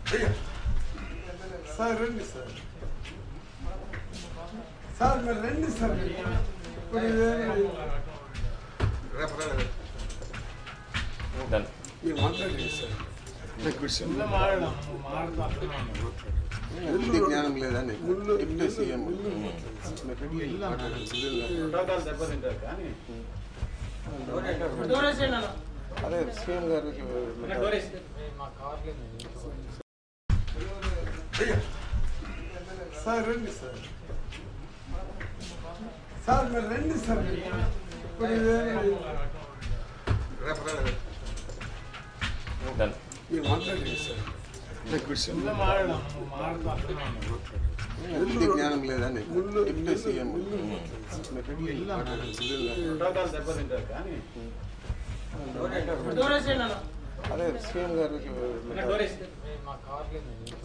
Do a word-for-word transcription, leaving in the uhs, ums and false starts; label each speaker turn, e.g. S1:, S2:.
S1: sir రండి sir sir మీరు రండి సార్ మీరు మాట్లాడండి సార్
S2: జ్ఞానం లేదా డిప్యూటీ సీఎం అదే సీఎం గారికి
S1: సార్ రండి సార్ సార్ మీరు రండి సార్ మీరు మాట్లాడండి సార్
S2: జ్ఞానం లేదా డిప్యూటీ సీఎం అదే సీఎం గారికి